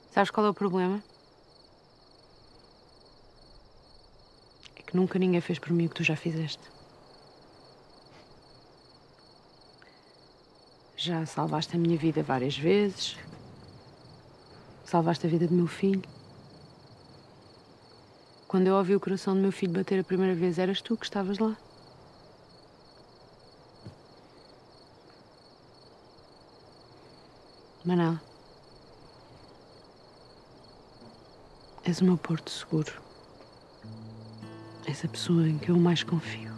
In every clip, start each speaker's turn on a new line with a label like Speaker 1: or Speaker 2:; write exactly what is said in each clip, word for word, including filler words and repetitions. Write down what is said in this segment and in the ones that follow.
Speaker 1: Sabes qual é o problema? É que nunca ninguém fez por mim o que tu já fizeste. Já salvaste a minha vida várias vezes. Salvaste a vida do meu filho. Quando eu ouvi o coração do meu filho bater a primeira vez, eras tu que estavas lá. Manela, és o meu porto seguro. És a pessoa em que eu mais confio.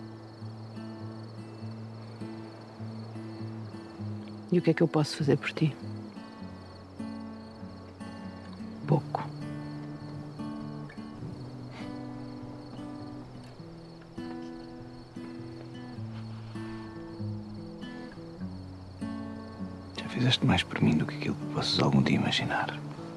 Speaker 1: E o que é que eu posso fazer por ti? Pouco.
Speaker 2: Já fizeste mais por mim do que aquilo que possas algum dia imaginar.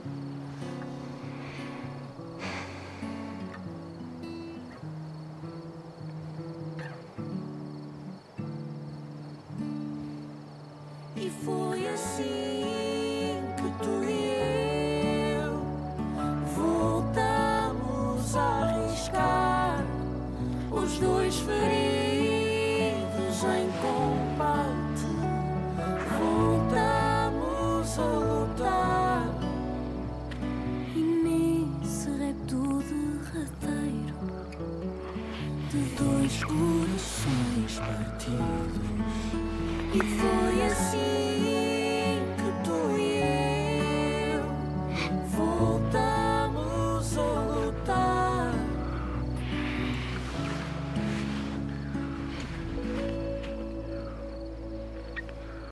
Speaker 3: E foi assim que tu e eu voltamos a arriscar, os dois feridos em combate. Voltamos a lutar, e nesse repto derradeiro de dois corações partidos. E foi assim